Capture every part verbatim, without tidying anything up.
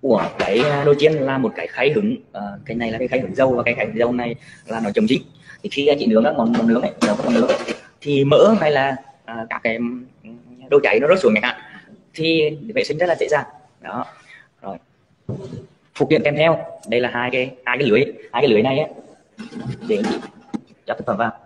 của cái nồi chiên là một cái khay hứng, uh, cái này là cái khay hứng dầu và cái khay hứng dầu này là nó chống dính. Thì khi chị nướng các món, món nướng này, nấu các món nướng thì mỡ hay là uh, các cái đồ cháy nó rớt xuống chẳng hạn thì vệ sinh rất là dễ dàng. Đó rồi, phụ kiện kèm theo đây là hai cái hai cái lưới hai cái lưới này ấy, để chị cho thực phẩm vào.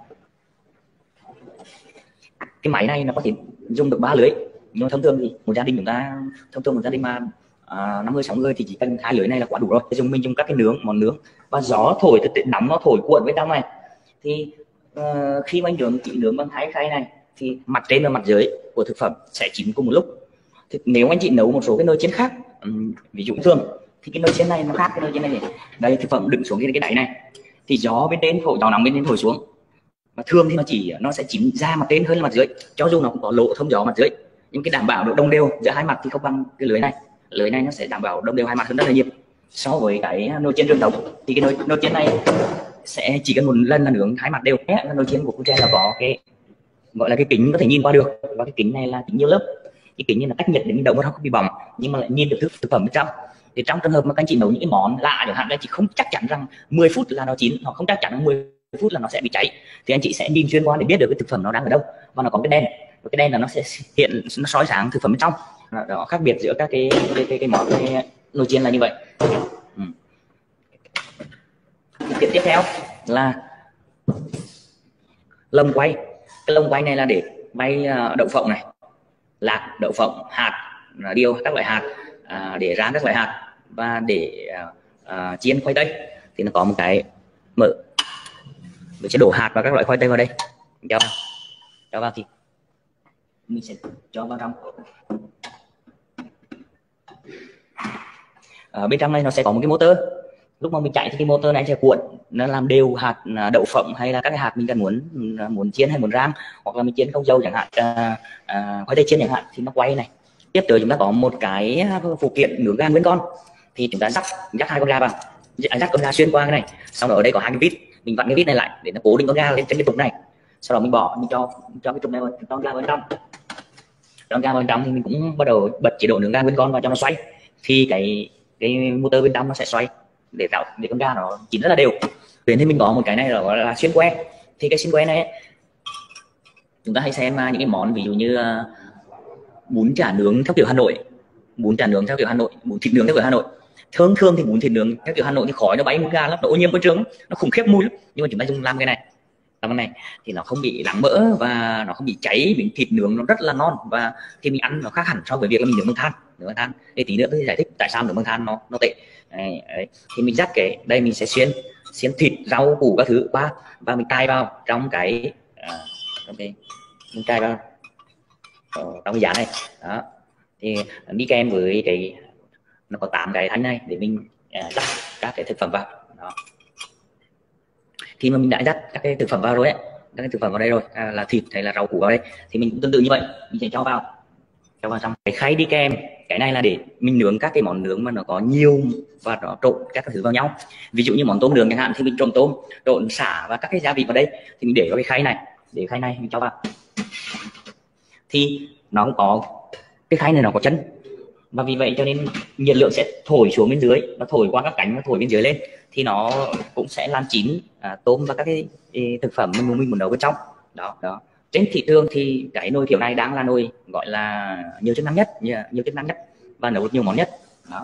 Cái máy này nó có thể dùng được ba lưới, nhưng thông thường thì một gia đình chúng ta thông thường một gia đình mà à, năm mươi sáu mươi thì chỉ cần hai lưới này là quá đủ rồi. Dùng mình dùng các cái nướng món nướng và gió thổi từ nóng nó thổi cuộn bên trong này thì uh, khi mà anh nướng chỉ nướng bằng hai khay này thì mặt trên và mặt dưới của thực phẩm sẽ chín cùng một lúc. Thì nếu anh chị nấu một số cái nồi chiên khác, um, ví dụ thường thì cái nồi chiên này nó khác cái nồi chiên này. Đây thực phẩm đựng xuống cái cái đáy này thì gió bên trên thổi, gió nóng bên trên thổi xuống, và thường thì nó chỉ nó sẽ chín ra mặt trên hơn là mặt dưới, cho dù nó cũng có lỗ thông gió mặt dưới, nhưng cái đảm bảo độ đồng đều giữa hai mặt thì không bằng cái lưới này. Lưới này nó sẽ đảm bảo đồng đều hai mặt hơn rất là nhiều so với cái nồi chiên truyền thống. Thì cái nồi, nồi chiên này sẽ chỉ cần một lần là nướng hai mặt đều. Nồi chiên của Cool Trend là có cái gọi là cái kính có thể nhìn qua được, và cái kính này là kính nhiều lớp. Cái kính này là cách nhiệt để mình đậu nó không bị bỏng, nhưng mà lại nhìn được thực, thực phẩm bên trong. Thì trong trường hợp mà các anh chị nấu những cái món lạ chẳng hạn, các anh chị không chắc chắn rằng mười phút là nó chín, hoặc không chắc chắn rằng mười phút là nó sẽ bị cháy, thì anh chị sẽ nhìn xuyên qua để biết được cái thực phẩm nó đang ở đâu. Và nó có cái đèn, cái đèn là nó sẽ hiện, nó soi sáng thực phẩm bên trong. Đó, khác biệt giữa các cái cái, cái, cái món cái nồi chiên là như vậy. Ừ. Cái tiếp theo là lồng quay. Cái lồng quay này là để quay đậu phộng này, lạc, đậu phộng, hạt, điều các loại hạt, à, để rán các loại hạt, và để à, chiên khoai tây. Thì nó có một cái mở, mình sẽ đổ hạt và các loại khoai tây vào đây, cho vào, cho vào thì mình sẽ cho vào trong. À, bên trong này nó sẽ có một cái motor. Lúc mà mình chạy thì cái motor này sẽ cuộn, nó làm đều hạt đậu phộng hay là các cái hạt mình cần muốn muốn chiên hay muốn rang, hoặc là mình chiên không dầu chẳng hạn, à, à, khoai tây chiên chẳng hạn, thì nó quay này. Tiếp tới chúng ta có một cái phụ kiện nướng gà nguyên con, thì chúng ta dắt dắt hai con gà vào, dắt con gà xuyên qua cái này, xong rồi ở đây có hai cái vít, mình vặn cái vít này lại để nó cố định con gà lên trên cái trục này. Sau đó mình bỏ, mình cho cho cái trục này vào, cho gà vào bên trong, cho gà vào bên trong thì mình cũng bắt đầu bật chế độ nướng gà nguyên con vào cho nó xoay, thì cái cái motor bên trong nó sẽ xoay để tạo để con gà nó chín rất là đều. Thì mình có một cái này là, là xuyên que. Thì cái xuyên que này chúng ta hay xem những cái món ví dụ như uh, bún chả nướng theo kiểu Hà Nội, bún chả nướng theo kiểu Hà Nội, bún thịt nướng theo kiểu Hà Nội. Thường thường thì bún thịt nướng theo kiểu Hà Nội thì khói nó bay mùi gà lắm, nó ô nhiễm môi trường, nó khủng khiếp mùi lắm. Nhưng mà chúng ta dùng làm cái này, làm cái này thì nó không bị lắng mỡ và nó không bị cháy, miếng thịt nướng nó rất là non, và khi mình ăn nó khác hẳn so với việc là mình nướng bằng than. Nướng bằng than để tí nữa tôi giải thích tại sao nướng bằng than nó nó tệ. Đấy, đấy. Thì mình dắt cái đây, mình sẽ xuyên xuyên thịt, rau củ các thứ ba, và mình cài vào trong cái à, okay. mình cài vào trong cái giá này. Đó thì đi kèm với cái nó có tám cái thanh này để mình à, dắt các cái thực phẩm vào. Đó. Khi mà mình đã dắt các cái thực phẩm vào rồi ấy, các cái thực phẩm vào đây rồi, à, là thịt hay là rau củ vào đây, thì mình cũng tương tự như vậy, mình sẽ cho vào cho vào trong cái khay đi kèm. Cái này là để mình nướng các cái món nướng mà nó có nhiều và nó trộn các thứ vào nhau. Ví dụ như món tôm nướng chẳng hạn thì mình trộn tôm, trộn sả và các cái gia vị vào đây, thì mình để vào cái khay này, để khay này mình cho vào. Thì nó cũng có cái khay này nó có chân, và vì vậy cho nên nhiệt lượng sẽ thổi xuống bên dưới, nó thổi qua các cánh, nó thổi bên dưới lên, thì nó cũng sẽ làm chín à, tôm và các cái, cái thực phẩm mình mình muốn nấu bên trong. Đó đó. Trên thị trường thì cái nồi kiểu này đang là nồi gọi là nhiều chức năng nhất, nhiều chức năng nhất và nấu nhiều món nhất. Đó.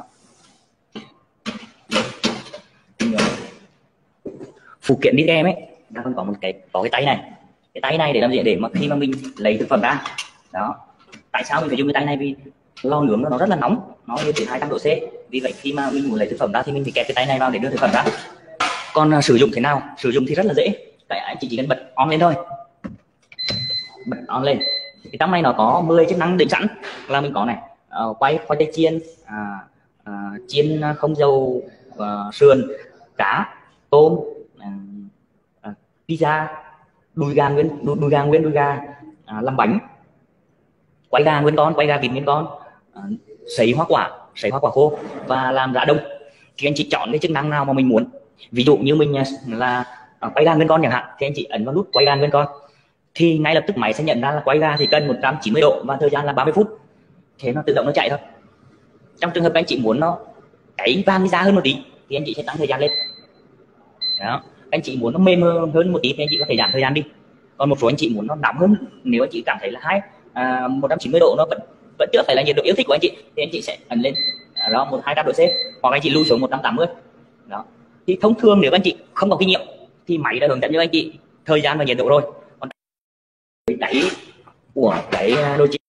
Phụ kiện đi kèm ấy, ta còn có một cái có cái tay này, cái tay này để làm gì, để mà khi mà mình lấy thực phẩm ra. Đó. Tại sao mình phải dùng cái tay này? Vì lò nướng nó rất là nóng, nó lên đến hai trăm độ C. Vì vậy khi mà mình muốn lấy thực phẩm ra thì mình phải kẹp cái tay này vào để đưa thực phẩm ra. Còn uh, sử dụng thế nào? Sử dụng thì rất là dễ, tại anh chị chỉ cần bật on lên thôi, bật on lên. Thì trong này nó có mười chức năng định sẵn, là mình có này, uh, quay khoai tây chiên, uh, uh, chiên không dầu, uh, sườn, cá, tôm, uh, uh, pizza, đùi gà nguyên, đùi, đùi gà nguyên, đùi gà, uh, làm bánh, quay gà nguyên con, quay gà vịt nguyên con, uh, sấy hoa quả, sấy hoa quả khô và làm rã đông. Thì anh chị chọn cái chức năng nào mà mình muốn. Ví dụ như mình là uh, quay gà nguyên con chẳng hạn, thì anh chị ấn vào nút quay gà nguyên con, thì ngay lập tức máy sẽ nhận ra là quay gà thì cần một trăm chín mươi độ và thời gian là ba mươi phút. Thế nó tự động nó chạy thôi. Trong trường hợp anh chị muốn nó cái vàng giá hơn một tí thì anh chị sẽ tăng thời gian lên. Đó, anh chị muốn nó mềm hơn một tí thì anh chị có thể giảm thời gian đi. Còn một số anh chị muốn nó nóng hơn, nếu anh chị cảm thấy là hai à, một trăm chín mươi độ nó vẫn vẫn chưa phải là nhiệt độ yêu thích của anh chị thì anh chị sẽ ấn lên à, đó một hai trăm độ C, hoặc anh chị lưu xuống một trăm tám mươi. Đó, thì thông thường nếu anh chị không có kinh nghiệm thì máy đã hướng dẫn cho anh chị thời gian và nhiệt độ rồi. Còn cái của cái đồ chơi